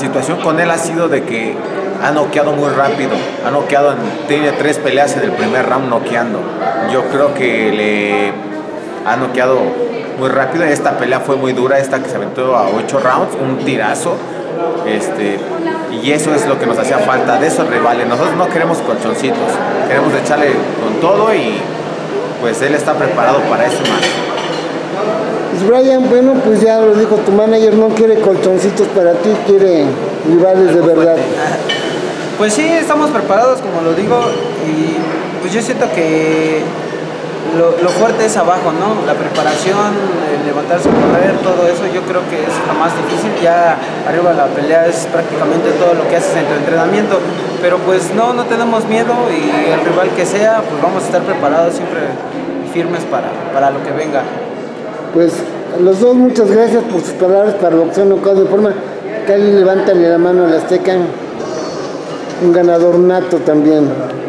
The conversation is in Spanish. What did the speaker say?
situación con él ha sido de que ha noqueado muy rápido, tiene 3 peleas en el primer round noqueando. Yo creo que le ha noqueado muy rápido. Esta pelea fue muy dura, esta que se aventó a 8 rounds, un tirazo. Y eso es lo que nos hacía falta de esos rivales. Nosotros no queremos colchoncitos, queremos echarle con todo y pues él está preparado para eso más. Pues Brian, bueno, pues ya lo dijo tu manager, no quiere colchoncitos para ti, quiere rivales de verdad. Pues sí, estamos preparados, como lo digo, y pues yo siento que lo fuerte es abajo, ¿no? La preparación, el levantarse a correr, todo eso, yo creo que es lo más difícil. Ya arriba la pelea es prácticamente todo lo que haces en tu entrenamiento, pero pues no tenemos miedo y el rival que sea, pues vamos a estar preparados siempre firmes para lo que venga. Pues a los dos muchas gracias por sus palabras para Boxeo Knockout de Forma. Cali, levántale la mano al Azteca, un ganador nato también.